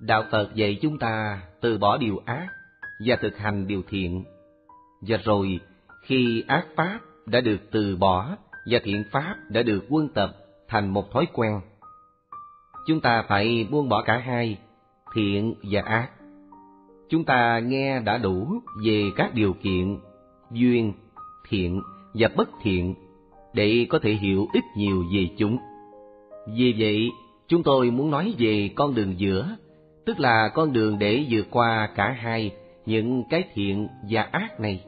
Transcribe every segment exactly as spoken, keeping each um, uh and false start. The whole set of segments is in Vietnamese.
Đạo Phật dạy chúng ta từ bỏ điều ác và thực hành điều thiện. Và rồi, khi ác pháp đã được từ bỏ và thiện pháp đã được quân tập thành một thói quen, chúng ta phải buông bỏ cả hai, thiện và ác. Chúng ta nghe đã đủ về các điều kiện, duyên, thiện và bất thiện để có thể hiểu ít nhiều về chúng. Vì vậy, chúng tôi muốn nói về con đường giữa, tức là con đường để vượt qua cả hai những cái thiện và ác này.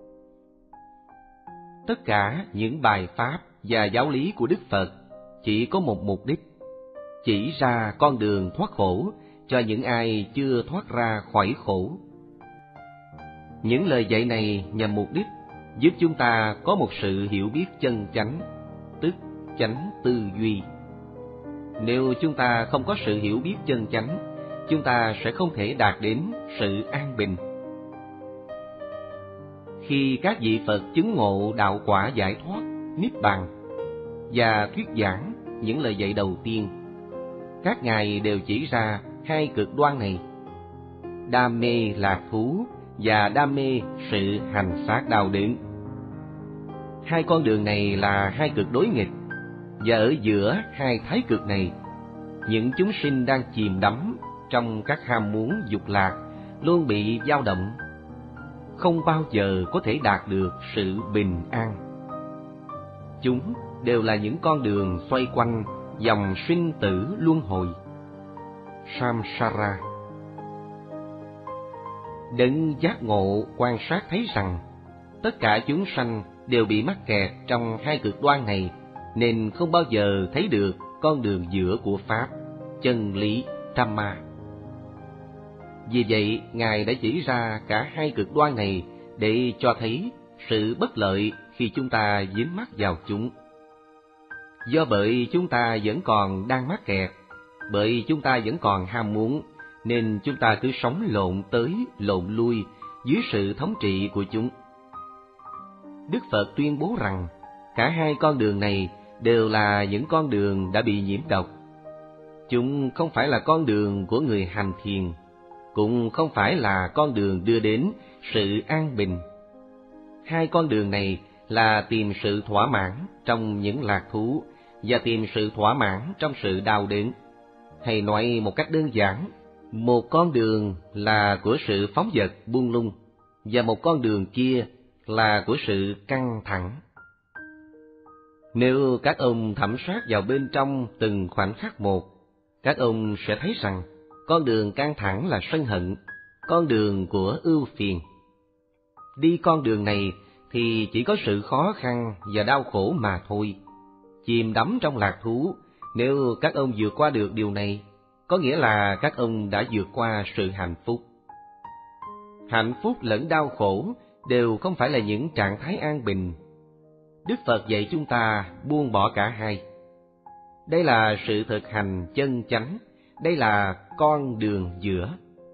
Tất cả những bài pháp và giáo lý của Đức Phật chỉ có một mục đích: chỉ ra con đường thoát khổ cho những ai chưa thoát ra khỏi khổ. Những lời dạy này nhằm mục đích giúp chúng ta có một sự hiểu biết chân chánh, tức chánh tư duy. Nếu chúng ta không có sự hiểu biết chân chánh, chúng ta sẽ không thể đạt đến sự an bình. Khi các vị Phật chứng ngộ đạo quả giải thoát, niết bàn và thuyết giảng những lời dạy đầu tiên, các ngài đều chỉ ra hai cực đoan này: đam mê lạc thú và đam mê sự hành xác đau đớn. Hai con đường này là hai cực đối nghịch, và ở giữa hai thái cực này, những chúng sinh đang chìm đắm trong các ham muốn dục lạc luôn bị dao động, không bao giờ có thể đạt được sự bình an. Chúng đều là những con đường xoay quanh dòng sinh tử luân hồi, samsara. Đấng giác ngộ quan sát thấy rằng tất cả chúng sanh đều bị mắc kẹt trong hai cực đoan này, nên không bao giờ thấy được con đường giữa của Pháp, chân lý, Dhamma. Vì vậy, Ngài đã chỉ ra cả hai cực đoan này để cho thấy sự bất lợi khi chúng ta dính mắc vào chúng. Do bởi chúng ta vẫn còn đang mắc kẹt, bởi chúng ta vẫn còn ham muốn, nên chúng ta cứ sống lộn tới lộn lui dưới sự thống trị của chúng. Đức Phật tuyên bố rằng cả hai con đường này đều là những con đường đã bị nhiễm độc. Chúng không phải là con đường của người hành thiền, cũng không phải là con đường đưa đến sự an bình. Hai con đường này là tìm sự thỏa mãn trong những lạc thú và tìm sự thỏa mãn trong sự đau đớn. Hay nói một cách đơn giản, một con đường là của sự phóng dật buông lung, và một con đường kia là của sự căng thẳng. Nếu các ông thẩm sát vào bên trong từng khoảnh khắc một, các ông sẽ thấy rằng con đường căng thẳng là sân hận, con đường của ưu phiền. Đi con đường này thì chỉ có sự khó khăn và đau khổ mà thôi. Chìm đắm trong lạc thú, nếu các ông vượt qua được điều này, có nghĩa là các ông đã vượt qua sự hạnh phúc. Hạnh phúc lẫn đau khổ đều không phải là những trạng thái an bình. Đức Phật dạy chúng ta buông bỏ cả hai. Đây là sự thực hành chân chánh, đây là con đường giữa.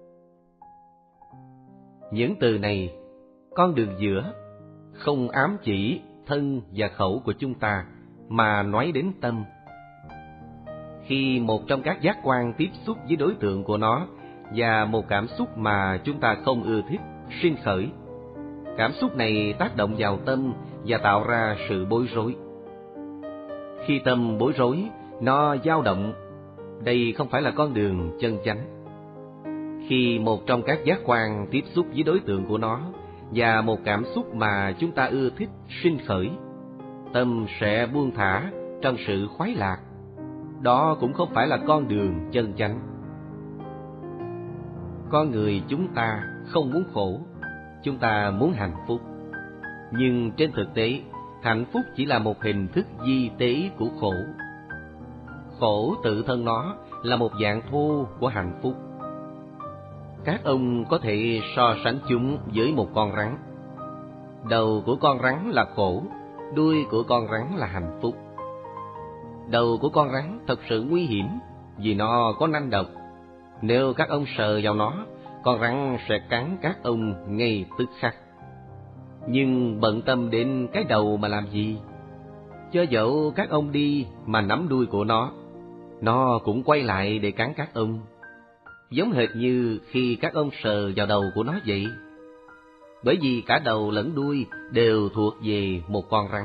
Những từ này, con đường giữa, không ám chỉ thân và khẩu của chúng ta, mà nói đến tâm. Khi một trong các giác quan tiếp xúc với đối tượng của nó, và một cảm xúc mà chúng ta không ưa thích sinh khởi, cảm xúc này tác động vào tâm và tạo ra sự bối rối. Khi tâm bối rối, nó dao động. Đây không phải là con đường chân chánh. Khi một trong các giác quan tiếp xúc với đối tượng của nó, và một cảm xúc mà chúng ta ưa thích sinh khởi, tâm sẽ buông thả trong sự khoái lạc. Đó cũng không phải là con đường chân chánh. Con người chúng ta không muốn khổ, chúng ta muốn hạnh phúc. Nhưng trên thực tế, hạnh phúc chỉ là một hình thức vi tế của khổ. Khổ tự thân nó là một dạng thô của hạnh phúc. Các ông có thể so sánh chúng với một con rắn. Đầu của con rắn là khổ, đuôi của con rắn là hạnh phúc. Đầu của con rắn thật sự nguy hiểm vì nó có nanh độc. Nếu các ông sờ vào nó, con rắn sẽ cắn các ông ngay tức khắc. Nhưng bận tâm đến cái đầu mà làm gì? Cho dẫu các ông đi mà nắm đuôi của nó, nó cũng quay lại để cắn các ông. giống hệt như khi các ông sờ vào đầu của nó vậy. Bởi vì cả đầu lẫn đuôi đều thuộc về một con rắn.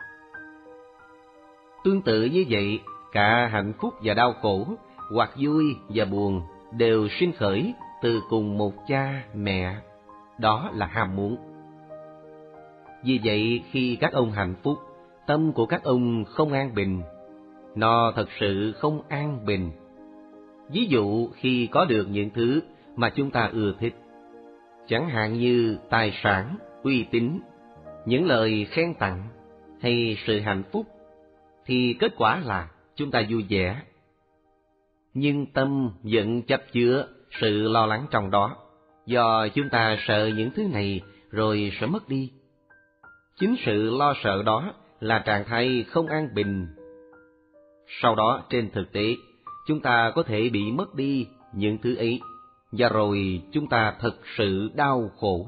Tương tự như vậy, cả hạnh phúc và đau khổ, hoặc vui và buồn đều sinh khởi từ cùng một cha, mẹ, đó là ham muốn. Vì vậy, khi các ông hạnh phúc, tâm của các ông không an bình. Nó thật sự không an bình. Ví dụ khi có được những thứ mà chúng ta ưa thích, chẳng hạn như tài sản, uy tín, những lời khen tặng hay sự hạnh phúc, thì kết quả là chúng ta vui vẻ. Nhưng tâm vẫn chấp chứa sự lo lắng trong đó, do chúng ta sợ những thứ này rồi sẽ mất đi. Chính sự lo sợ đó là trạng thái không an bình. Sau đó trên thực tế, chúng ta có thể bị mất đi những thứ ấy, và rồi chúng ta thật sự đau khổ.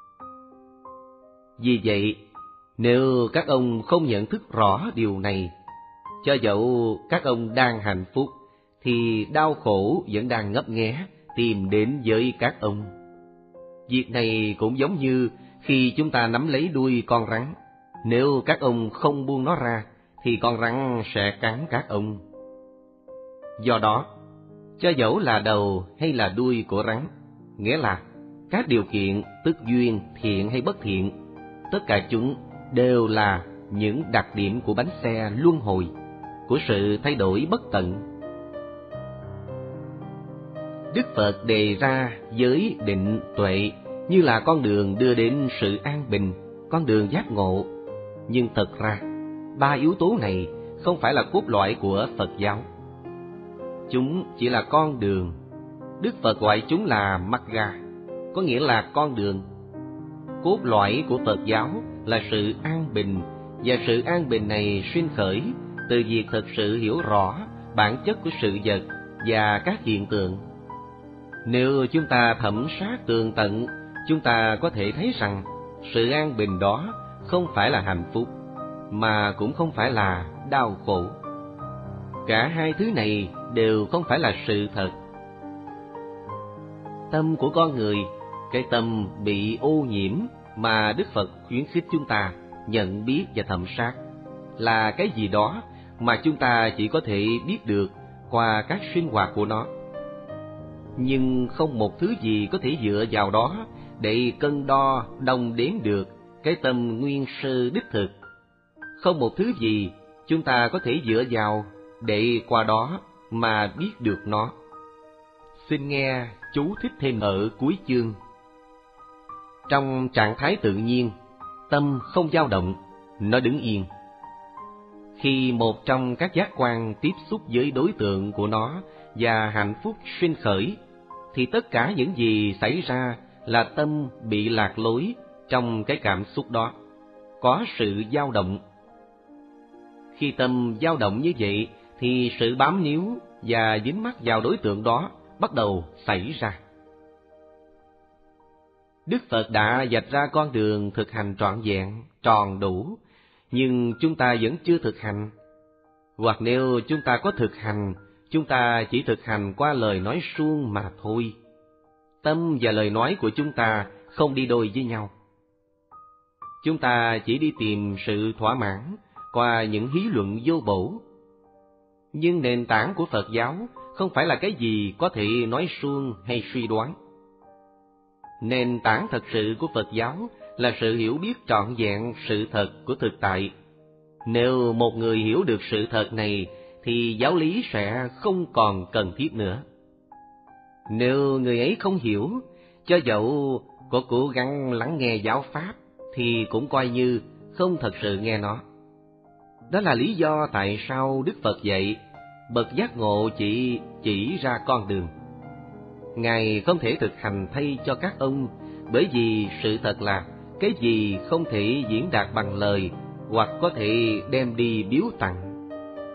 Vì vậy, nếu các ông không nhận thức rõ điều này, cho dẫu các ông đang hạnh phúc, thì đau khổ vẫn đang ngấp nghé tìm đến với các ông. Việc này cũng giống như khi chúng ta nắm lấy đuôi con rắn, nếu các ông không buông nó ra, thì con rắn sẽ cắn các ông. Do đó, cho dẫu là đầu hay là đuôi của rắn, nghĩa là các điều kiện, tức duyên, thiện hay bất thiện, tất cả chúng đều là những đặc điểm của bánh xe luân hồi, của sự thay đổi bất tận. Đức Phật đề ra giới định tuệ như là con đường đưa đến sự an bình, con đường giác ngộ. Nhưng thật ra, ba yếu tố này không phải là cốt lõi của Phật giáo. Chúng chỉ là con đường. Đức Phật gọi chúng là Magga, có nghĩa là con đường. Cốt lõi của Phật giáo là sự an bình, và sự an bình này sinh khởi từ việc thực sự hiểu rõ bản chất của sự vật và các hiện tượng. Nếu chúng ta thẩm sát tường tận, chúng ta có thể thấy rằng sự an bình đó không phải là hạnh phúc, mà cũng không phải là đau khổ. Cả hai thứ này đều không phải là sự thật. Tâm của con người, cái tâm bị ô nhiễm mà Đức Phật khuyến khích chúng ta nhận biết và thẩm sát, là cái gì đó mà chúng ta chỉ có thể biết được qua các sinh hoạt của nó. Nhưng không một thứ gì có thể dựa vào đó để cân đo đong đếm được cái tâm nguyên sơ đích thực. Không một thứ gì chúng ta có thể dựa vào để qua đó mà biết được nó. Xin nghe chú thích thêm ở cuối chương. Trong trạng thái tự nhiên, tâm không dao động, nó đứng yên. Khi một trong các giác quan tiếp xúc với đối tượng của nó và hạnh phúc sinh khởi, thì tất cả những gì xảy ra là tâm bị lạc lối trong cái cảm xúc đó, có sự dao động. Khi tâm dao động như vậy, thì sự bám níu và dính mắc vào đối tượng đó bắt đầu xảy ra. Đức Phật đã vạch ra con đường thực hành trọn vẹn, tròn đủ, nhưng chúng ta vẫn chưa thực hành. Hoặc nếu chúng ta có thực hành, chúng ta chỉ thực hành qua lời nói suông mà thôi. Tâm và lời nói của chúng ta không đi đôi với nhau. Chúng ta chỉ đi tìm sự thỏa mãn qua những hí luận vô bổ. Nhưng nền tảng của Phật giáo không phải là cái gì có thể nói suông hay suy đoán. Nền tảng thật sự của Phật giáo là sự hiểu biết trọn vẹn sự thật của thực tại. Nếu một người hiểu được sự thật này, thì giáo lý sẽ không còn cần thiết nữa. Nếu người ấy không hiểu, cho dẫu có cố gắng lắng nghe giáo pháp, thì cũng coi như không thật sự nghe nó. Đó là lý do tại sao Đức Phật dạy, bậc giác ngộ chỉ chỉ ra con đường. Ngài không thể thực hành thay cho các ông, bởi vì sự thật là cái gì không thể diễn đạt bằng lời, hoặc có thể đem đi biếu tặng.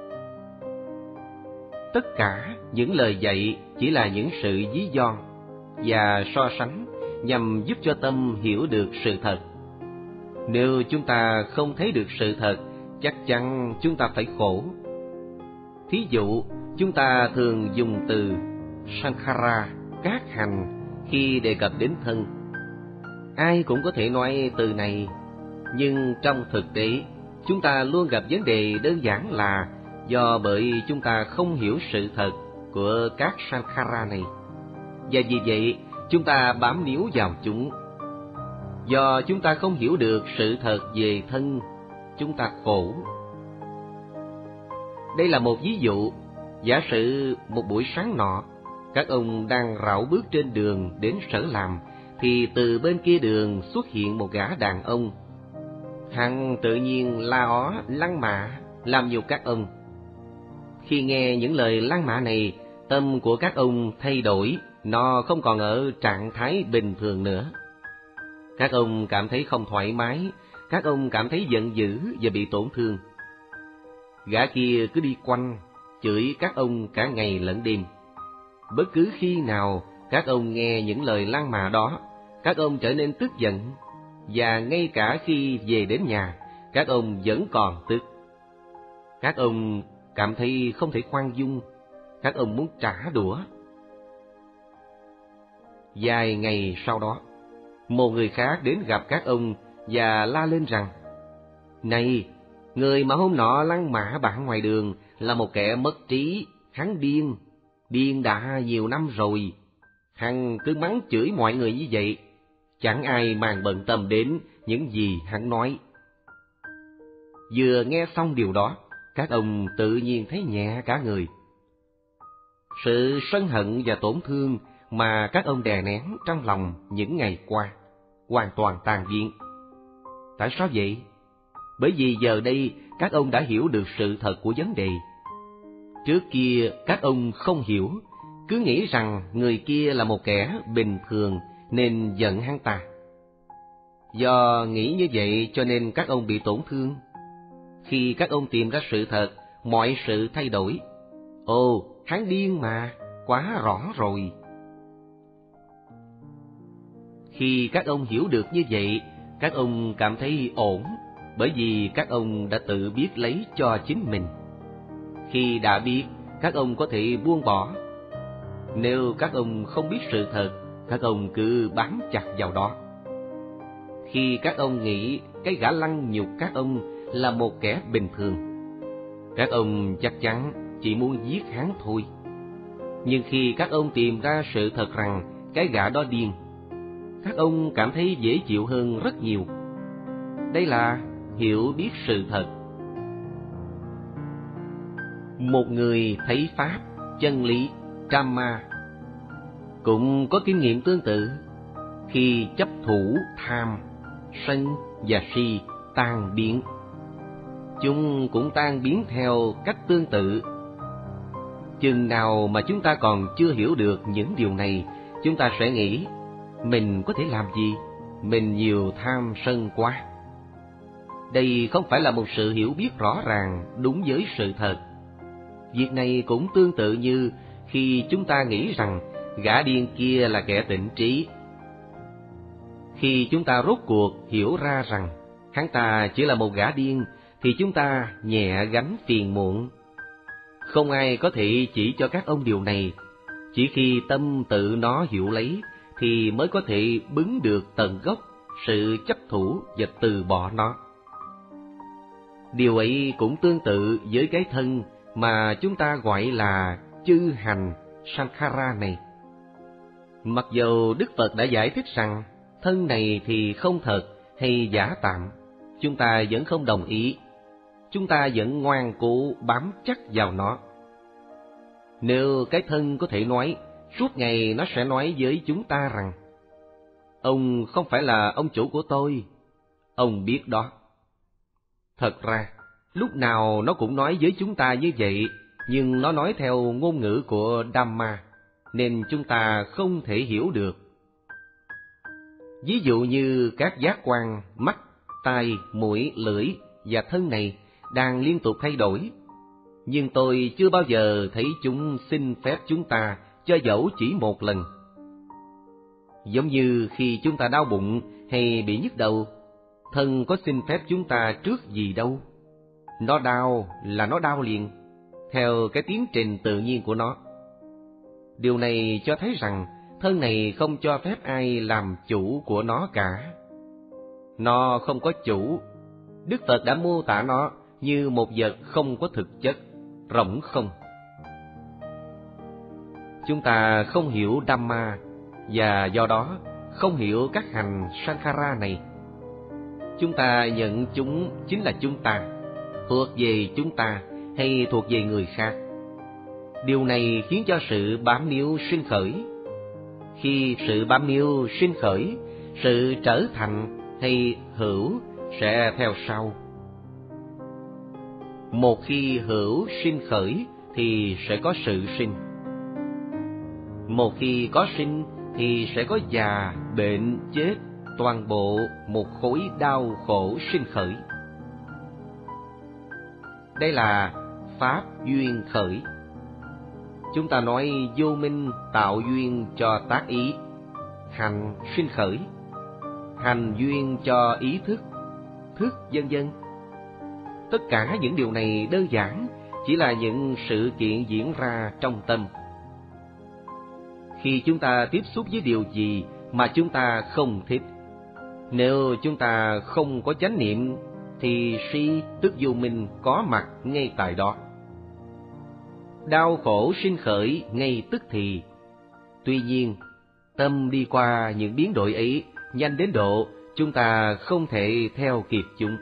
Tất cả những lời dạy chỉ là những sự ví von và so sánh nhằm giúp cho tâm hiểu được sự thật. Nếu chúng ta không thấy được sự thật, chắc chắn chúng ta phải khổ. Thí dụ, chúng ta thường dùng từ Sankhara cát hành khi đề cập đến thân. Ai cũng có thể nói từ này, nhưng trong thực tế, chúng ta luôn gặp vấn đề đơn giản là do bởi chúng ta không hiểu sự thật của các sankhara này. Và vì vậy, chúng ta bám níu vào chúng. Do chúng ta không hiểu được sự thật về thân, chúng ta khổ. Đây là một ví dụ. Giả sử một buổi sáng nọ, các ông đang rảo bước trên đường đến sở làm, thì từ bên kia đường xuất hiện một gã đàn ông. Hắn tự nhiên la ó lăng mạ, làm nhục các ông. Khi nghe những lời lăng mạ này, tâm của các ông thay đổi, nó không còn ở trạng thái bình thường nữa. Các ông cảm thấy không thoải mái, các ông cảm thấy giận dữ và bị tổn thương. Gã kia cứ đi quanh, chửi các ông cả ngày lẫn đêm. Bất cứ khi nào các ông nghe những lời lăng mạ đó, các ông trở nên tức giận, và ngay cả khi về đến nhà, các ông vẫn còn tức. Các ông cảm thấy không thể khoan dung, các ông muốn trả đũa. Vài ngày sau đó, một người khác đến gặp các ông và la lên rằng: "Này, người mà hôm nọ lăng mạ bạn ngoài đường là một kẻ mất trí, hắn điên, điên đã nhiều năm rồi. Hắn cứ mắng chửi mọi người như vậy, chẳng ai màng bận tâm đến những gì hắn nói." Vừa nghe xong điều đó, các ông tự nhiên thấy nhẹ cả người. Sự sân hận và tổn thương mà các ông đè nén trong lòng những ngày qua hoàn toàn tan biến. Tại sao vậy? Bởi vì giờ đây các ông đã hiểu được sự thật của vấn đề. Trước kia các ông không hiểu, cứ nghĩ rằng người kia là một kẻ bình thường nên giận hắn ta. Do nghĩ như vậy cho nên các ông bị tổn thương. Khi các ông tìm ra sự thật, mọi sự thay đổi. Ồ, hắn điên mà, quá rõ rồi. Khi các ông hiểu được như vậy, các ông cảm thấy ổn, bởi vì các ông đã tự biết lấy cho chính mình. Khi đã biết, các ông có thể buông bỏ. Nếu các ông không biết sự thật, các ông cứ bám chặt vào đó. Khi các ông nghĩ cái gã lăng nhục các ông là một kẻ bình thường, các ông chắc chắn chỉ muốn giết hắn thôi. Nhưng khi các ông tìm ra sự thật rằng cái gã đó điên, các ông cảm thấy dễ chịu hơn rất nhiều. Đây là hiểu biết sự thật. Một người thấy pháp, chân lý, Dhamma cũng có kinh nghiệm tương tự. Khi chấp thủ tham, sân và si tan biến, chúng cũng tan biến theo cách tương tự. Chừng nào mà chúng ta còn chưa hiểu được những điều này, chúng ta sẽ nghĩ mình có thể làm gì, mình nhiều tham sân quá. Đây không phải là một sự hiểu biết rõ ràng đúng với sự thật. Việc này cũng tương tự như khi chúng ta nghĩ rằng gã điên kia là kẻ tỉnh trí. Khi chúng ta rốt cuộc hiểu ra rằng hắn ta chỉ là một gã điên, thì chúng ta nhẹ gánh phiền muộn. Không ai có thể chỉ cho các ông điều này. Chỉ khi tâm tự nó hiểu lấy thì mới có thể bứng được tận gốc sự chấp thủ và từ bỏ nó. Điều ấy cũng tương tự với cái thân mà chúng ta gọi là chư hành sankhara này. Mặc dù Đức Phật đã giải thích rằng thân này thì không thật hay giả tạm, chúng ta vẫn không đồng ý. Chúng ta vẫn ngoan cố bám chắc vào nó. Nếu cái thân có thể nói, suốt ngày nó sẽ nói với chúng ta rằng: "Ông không phải là ông chủ của tôi." Ông biết đó. Thật ra, lúc nào nó cũng nói với chúng ta như vậy, nhưng nó nói theo ngôn ngữ của Dhamma, nên chúng ta không thể hiểu được. Ví dụ như các giác quan mắt, tai, mũi, lưỡi và thân này đang liên tục thay đổi, nhưng tôi chưa bao giờ thấy chúng xin phép chúng ta cho dẫu chỉ một lần. Giống như khi chúng ta đau bụng hay bị nhức đầu, thân có xin phép chúng ta trước gì đâu. Nó đau là nó đau liền, theo cái tiến trình tự nhiên của nó. Điều này cho thấy rằng thân này không cho phép ai làm chủ của nó cả. Nó không có chủ. Đức Phật đã mô tả nó như một vật không có thực chất, rỗng không. Chúng ta không hiểu Dhamma, và do đó không hiểu các hành Sankhara này. Chúng ta nhận chúng chính là chúng ta, thuộc về chúng ta hay thuộc về người khác. Điều này khiến cho sự bám níu sinh khởi. Khi sự bám níu sinh khởi, sự trở thành hay hữu sẽ theo sau. Một khi hữu sinh khởi thì sẽ có sự sinh. Một khi có sinh thì sẽ có già, bệnh, chết, toàn bộ một khối đau khổ sinh khởi. Đây là pháp duyên khởi. Chúng ta nói vô minh tạo duyên cho tác ý, hành sinh khởi, hành duyên cho ý thức, thức vân vân. Tất cả những điều này đơn giản chỉ là những sự kiện diễn ra trong tâm. Khi chúng ta tiếp xúc với điều gì mà chúng ta không thích, nếu chúng ta không có chánh niệm thì si tức vô minh có mặt ngay tại đó. Đau khổ sinh khởi ngay tức thì. Tuy nhiên, tâm đi qua những biến đổi ấy nhanh đến độ chúng ta không thể theo kịp chúng.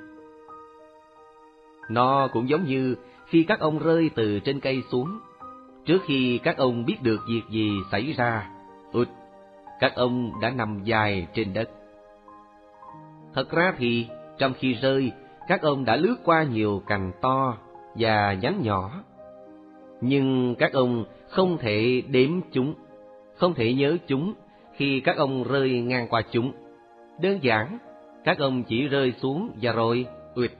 Nó cũng giống như khi các ông rơi từ trên cây xuống. Trước khi các ông biết được việc gì xảy ra, ụt, các ông đã nằm dài trên đất. Thật ra thì trong khi rơi, các ông đã lướt qua nhiều cành to và nhánh nhỏ. Nhưng các ông không thể đếm chúng, không thể nhớ chúng khi các ông rơi ngang qua chúng. Đơn giản, các ông chỉ rơi xuống và rồi ụt.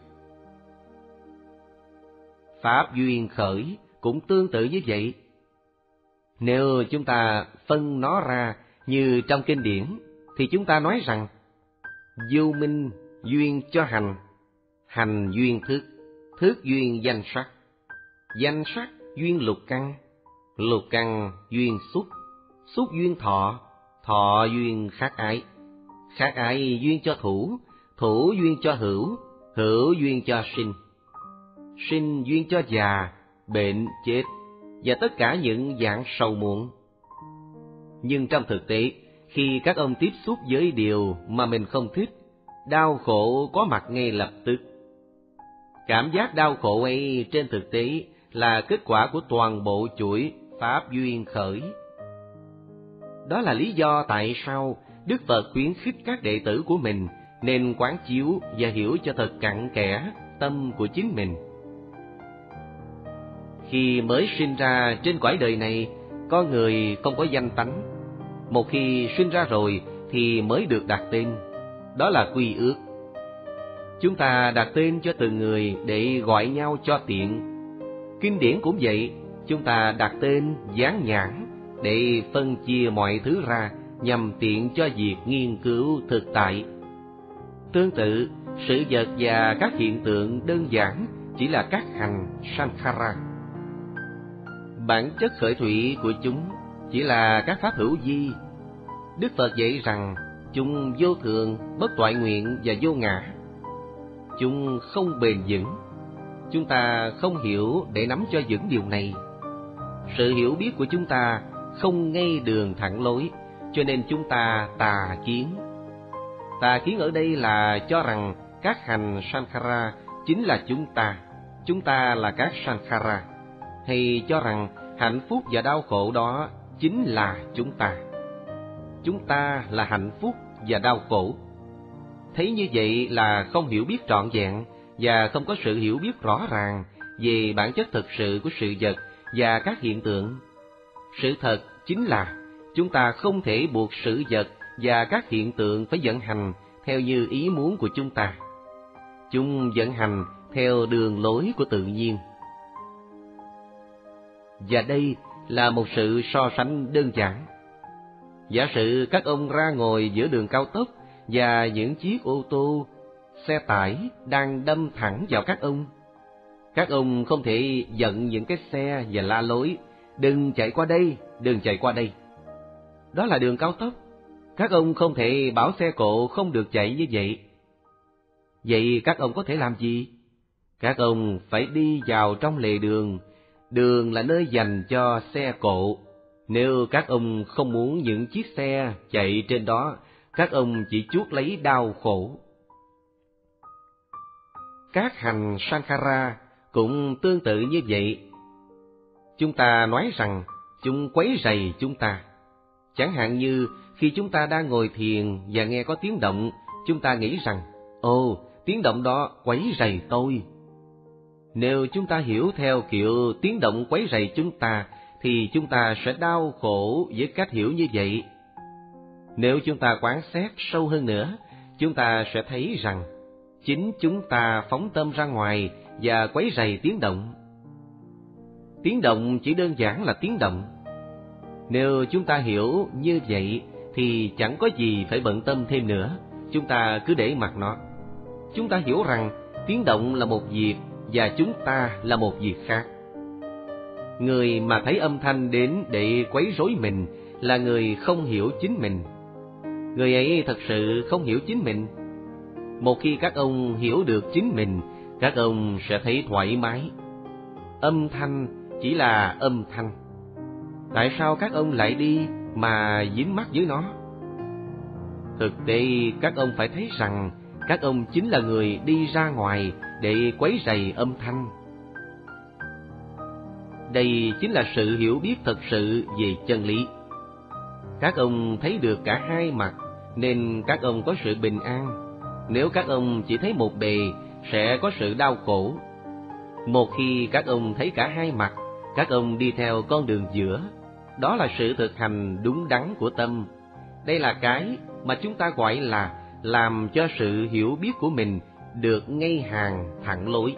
Pháp duyên khởi cũng tương tự như vậy. Nếu chúng ta phân nó ra như trong kinh điển, thì chúng ta nói rằng vô minh duyên cho hành, hành duyên thức, thức duyên danh sắc, danh sắc duyên lục căn, lục căn duyên xúc, xúc duyên thọ, thọ duyên khát ái, khát ái duyên cho thủ, thủ duyên cho hữu, hữu duyên cho sinh, sinh duyên cho già, bệnh, chết, và tất cả những dạng sầu muộn. Nhưng trong thực tế, khi các ông tiếp xúc với điều mà mình không thích, đau khổ có mặt ngay lập tức. Cảm giác đau khổ ấy trên thực tế là kết quả của toàn bộ chuỗi pháp duyên khởi. Đó là lý do tại sao Đức Phật khuyến khích các đệ tử của mình nên quán chiếu và hiểu cho thật cặn kẽ tâm của chính mình. Khi mới sinh ra trên cõi đời này, con người không có danh tánh. Một khi sinh ra rồi thì mới được đặt tên. Đó là quy ước. Chúng ta đặt tên cho từng người để gọi nhau cho tiện. Kinh điển cũng vậy, chúng ta đặt tên dán nhãn để phân chia mọi thứ ra nhằm tiện cho việc nghiên cứu thực tại. Tương tự, sự vật và các hiện tượng đơn giản chỉ là các hành Sankhara. Bản chất khởi thủy của chúng chỉ là các pháp hữu vi. Đức Phật dạy rằng chúng vô thường, bất toại nguyện và vô ngã. Chúng không bền vững. Chúng ta không hiểu để nắm cho vững điều này. Sự hiểu biết của chúng ta không ngay đường thẳng lối, cho nên chúng ta tà kiến. Tà kiến ở đây là cho rằng các hành Sankhara chính là chúng ta, chúng ta là các Sankhara, hay cho rằng hạnh phúc và đau khổ đó chính là chúng ta. Chúng ta là hạnh phúc và đau khổ. Thấy như vậy là không hiểu biết trọn vẹn và không có sự hiểu biết rõ ràng về bản chất thực sự của sự vật và các hiện tượng. Sự thật chính là chúng ta không thể buộc sự vật và các hiện tượng phải vận hành theo như ý muốn của chúng ta. Chúng vận hành theo đường lối của tự nhiên. Và đây là một sự so sánh đơn giản. Giả sử các ông ra ngồi giữa đường cao tốc và những chiếc ô tô, xe tải đang đâm thẳng vào các ông. Các ông không thể giận những cái xe và la lối, đừng chạy qua đây, đừng chạy qua đây. Đó là đường cao tốc. Các ông không thể bảo xe cộ không được chạy như vậy. Vậy các ông có thể làm gì? Các ông phải đi vào trong lề đường. Đường là nơi dành cho xe cộ. Nếu các ông không muốn những chiếc xe chạy trên đó, các ông chỉ chuốc lấy đau khổ. Các hành Sankhara cũng tương tự như vậy. Chúng ta nói rằng chúng quấy rầy chúng ta. Chẳng hạn như khi chúng ta đang ngồi thiền và nghe có tiếng động, chúng ta nghĩ rằng, ồ, tiếng động đó quấy rầy tôi. Nếu chúng ta hiểu theo kiểu tiếng động quấy rầy chúng ta, thì chúng ta sẽ đau khổ với cách hiểu như vậy. Nếu chúng ta quán xét sâu hơn nữa, chúng ta sẽ thấy rằng chính chúng ta phóng tâm ra ngoài và quấy rầy tiếng động. Tiếng động chỉ đơn giản là tiếng động. Nếu chúng ta hiểu như vậy thì chẳng có gì phải bận tâm thêm nữa, chúng ta cứ để mặc nó. Chúng ta hiểu rằng tiếng động là một việc và chúng ta là một việc khác. Người mà thấy âm thanh đến để quấy rối mình là người không hiểu chính mình. Người ấy thật sự không hiểu chính mình. Một khi các ông hiểu được chính mình, các ông sẽ thấy thoải mái. Âm thanh chỉ là âm thanh. Tại sao các ông lại đi mà dính mắc với nó? Thực tế, các ông phải thấy rằng các ông chính là người đi ra ngoài để quấy rầy âm thanh. Đây chính là sự hiểu biết thật sự về chân lý. Các ông thấy được cả hai mặt, nên các ông có sự bình an. Nếu các ông chỉ thấy một bề, sẽ có sự đau khổ. Một khi các ông thấy cả hai mặt, các ông đi theo con đường giữa. Đó là sự thực hành đúng đắn của tâm. Đây là cái mà chúng ta gọi là làm cho sự hiểu biết của mình được ngay hàng thẳng lối.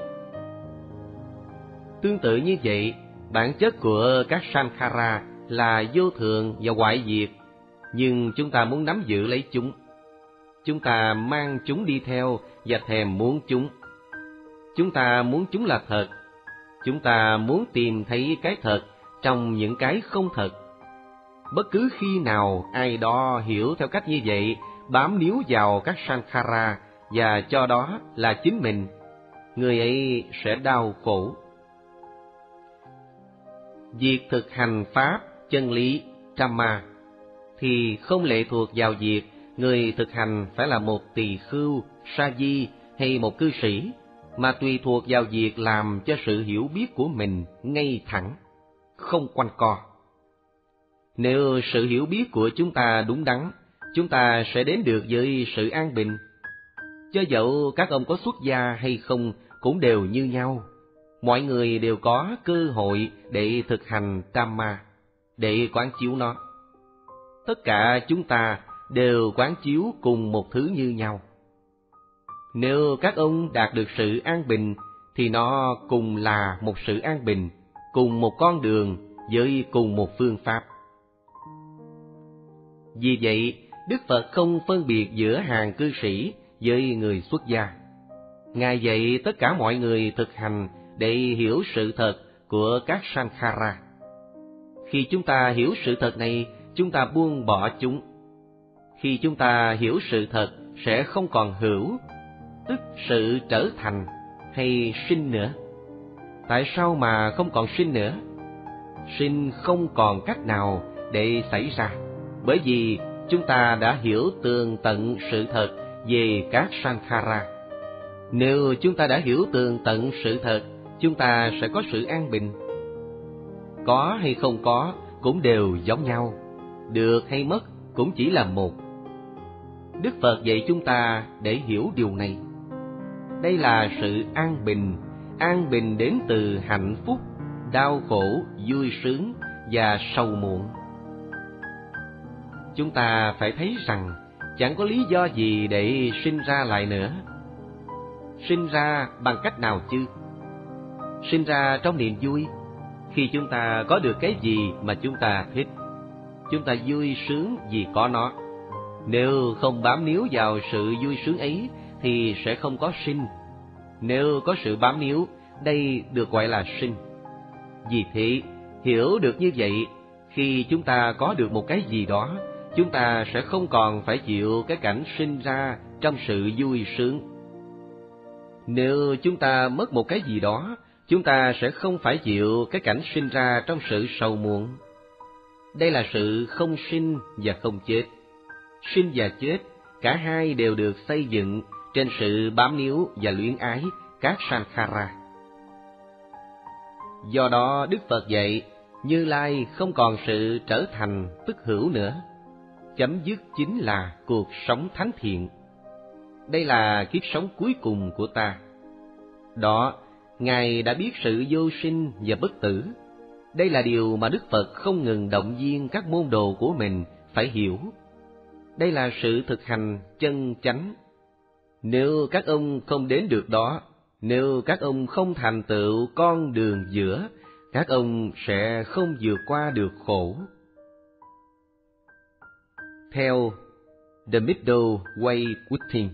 Tương tự như vậy, bản chất của các Sankhara là vô thường và hoại diệt, nhưng chúng ta muốn nắm giữ lấy chúng. Chúng ta mang chúng đi theo và thèm muốn chúng. Chúng ta muốn chúng là thật. Chúng ta muốn tìm thấy cái thật trong những cái không thật. Bất cứ khi nào ai đó hiểu theo cách như vậy, bám níu vào các Sankhara và cho đó là chính mình, người ấy sẽ đau khổ. Việc thực hành pháp, chân lý, Dhamma thì không lệ thuộc vào việc người thực hành phải là một tỳ khưu, sa di hay một cư sĩ, mà tùy thuộc vào việc làm cho sự hiểu biết của mình ngay thẳng, không quanh co. Nếu sự hiểu biết của chúng ta đúng đắn, chúng ta sẽ đến được với sự an bình. Cho dẫu các ông có xuất gia hay không cũng đều như nhau. Mọi người đều có cơ hội để thực hành Dhamma, để quán chiếu nó. Tất cả chúng ta đều quán chiếu cùng một thứ như nhau. Nếu các ông đạt được sự an bình, thì nó cùng là một sự an bình, cùng một con đường với cùng một phương pháp. Vì vậy, Đức Phật không phân biệt giữa hàng cư sĩ với người xuất gia. Ngài dạy tất cả mọi người thực hành để hiểu sự thật của các Sankhara. Khi chúng ta hiểu sự thật này, chúng ta buông bỏ chúng. Khi chúng ta hiểu sự thật sẽ không còn hữu, tức sự trở thành hay sinh nữa. Tại sao mà không còn sinh nữa? Sinh không còn cách nào để xảy ra, bởi vì chúng ta đã hiểu tường tận sự thật về các Sankhara. Nếu chúng ta đã hiểu tường tận sự thật, chúng ta sẽ có sự an bình. Có hay không có cũng đều giống nhau, được hay mất cũng chỉ là một. Đức Phật dạy chúng ta để hiểu điều này. Đây là sự an bình, an bình đến từ hạnh phúc, đau khổ, vui sướng và sầu muộn. Chúng ta phải thấy rằng chẳng có lý do gì để sinh ra lại nữa. Sinh ra bằng cách nào chứ? Sinh ra trong niềm vui. Khi chúng ta có được cái gì mà chúng ta thích, chúng ta vui sướng vì có nó. Nếu không bám níu vào sự vui sướng ấy thì sẽ không có sinh. Nếu có sự bám níu, đây được gọi là sinh. Vì thế, hiểu được như vậy, Khi chúng ta có được một cái gì đó, chúng ta sẽ không còn phải chịu cái cảnh sinh ra trong sự vui sướng. Nếu chúng ta mất một cái gì đó, chúng ta sẽ không phải chịu cái cảnh sinh ra trong sự sầu muộn. Đây là sự không sinh và không chết. Sinh và chết, cả hai đều được xây dựng trên sự bám níu và luyến ái các sankhara. Do đó Đức Phật dạy, Như Lai không còn sự trở thành tức hữu nữa. Chấm dứt chính là cuộc sống thánh thiện. Đây là kiếp sống cuối cùng của ta. Đó, Ngài đã biết sự vô sinh và bất tử. Đây là điều mà Đức Phật không ngừng động viên các môn đồ của mình phải hiểu. Đây là sự thực hành chân chánh. Nếu các ông không đến được đó, nếu các ông không thành tựu con đường giữa, các ông sẽ không vượt qua được khổ. Theo The Middle Way Within.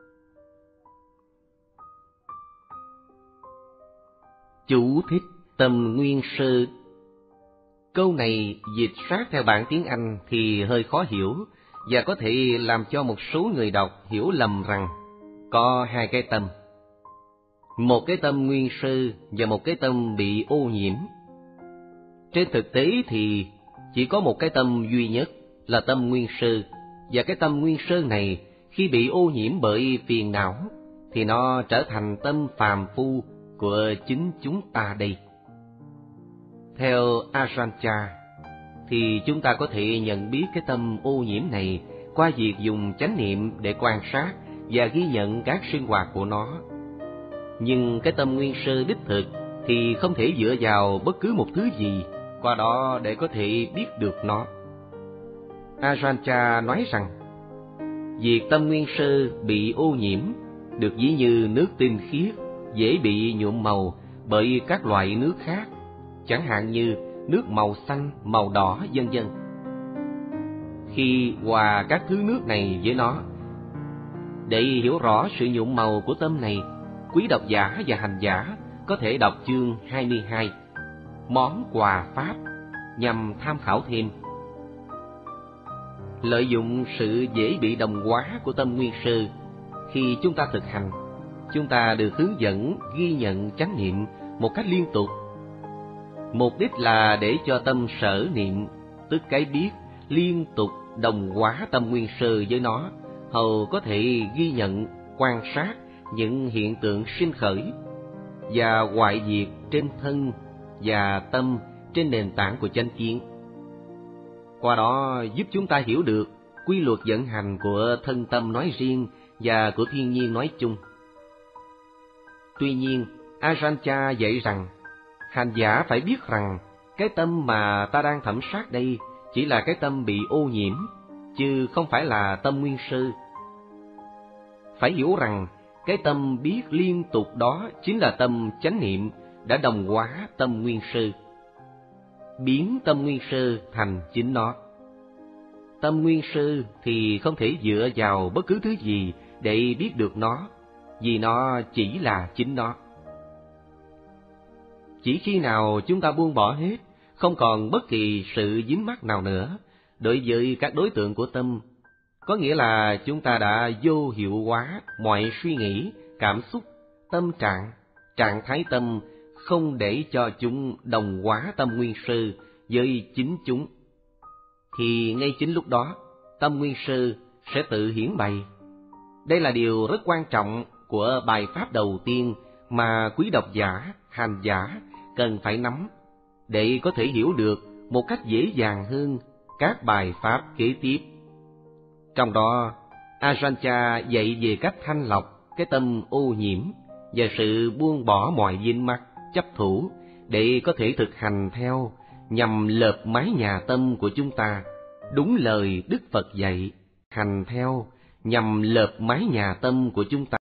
Chú thích Tâm Nguyên Sư. Câu này dịch sát theo bản tiếng Anh thì hơi khó hiểu và có thể làm cho một số người đọc hiểu lầm rằng có hai cái tâm. Một cái tâm nguyên sư và một cái tâm bị ô nhiễm. Trên thực tế thì chỉ có một cái tâm duy nhất là tâm nguyên sư, và cái tâm nguyên sư này khi bị ô nhiễm bởi phiền não thì nó trở thành tâm phàm phu của chính chúng ta đây. Theo Ajahn Chah thì chúng ta có thể nhận biết cái tâm ô nhiễm này qua việc dùng chánh niệm để quan sát và ghi nhận các sinh hoạt của nó. Nhưng cái tâm nguyên sư đích thực thì không thể dựa vào bất cứ một thứ gì qua đó để có thể biết được nó. Ajahn Chah nói rằng, việc tâm nguyên sư bị ô nhiễm được ví như nước tinh khiết dễ bị nhuộm màu bởi các loại nước khác, chẳng hạn như nước màu xanh, màu đỏ, vân vân. Khi hòa các thứ nước này với nó, để hiểu rõ sự nhuộm màu của tâm này, quý độc giả và hành giả có thể đọc chương hai mươi hai, Món quà Pháp, nhằm tham khảo thêm. Lợi dụng sự dễ bị đồng hóa của tâm nguyên sư, khi chúng ta thực hành, chúng ta được hướng dẫn ghi nhận chánh niệm một cách liên tục. Mục đích là để cho tâm sở niệm, tức cái biết, liên tục đồng hóa tâm nguyên sư với nó, hầu có thể ghi nhận, quan sát những hiện tượng sinh khởi và hoại diệt trên thân và tâm trên nền tảng của chánh kiến. Qua đó giúp chúng ta hiểu được quy luật vận hành của thân tâm nói riêng và của thiên nhiên nói chung. Tuy nhiên, Ajahn Chah dạy rằng, hành giả phải biết rằng cái tâm mà ta đang thẩm sát đây chỉ là cái tâm bị ô nhiễm, chứ không phải là tâm nguyên sư. Phải hiểu rằng cái tâm biết liên tục đó chính là tâm chánh niệm đã đồng hóa tâm nguyên sư, biến tâm nguyên sư thành chính nó. Tâm nguyên sư thì không thể dựa vào bất cứ thứ gì để biết được nó, vì nó chỉ là chính nó. Chỉ khi nào chúng ta buông bỏ hết, không còn bất kỳ sự dính mắc nào nữa đối với các đối tượng của tâm, có nghĩa là chúng ta đã vô hiệu hóa mọi suy nghĩ, cảm xúc, tâm trạng, trạng thái tâm, không để cho chúng đồng hóa tâm nguyên sư với chính chúng, thì ngay chính lúc đó tâm nguyên sư sẽ tự hiển bày. Đây là điều rất quan trọng của bài pháp đầu tiên mà quý độc giả, hành giả cần phải nắm để có thể hiểu được một cách dễ dàng hơn các bài pháp kế tiếp. Trong đó, Ajahn Chah dạy về cách thanh lọc cái tâm ô nhiễm và sự buông bỏ mọi dính mắc, chấp thủ để có thể thực hành theo nhằm lợp mái nhà tâm của chúng ta. Đúng lời Đức Phật dạy, hành theo nhằm lợp mái nhà tâm của chúng ta.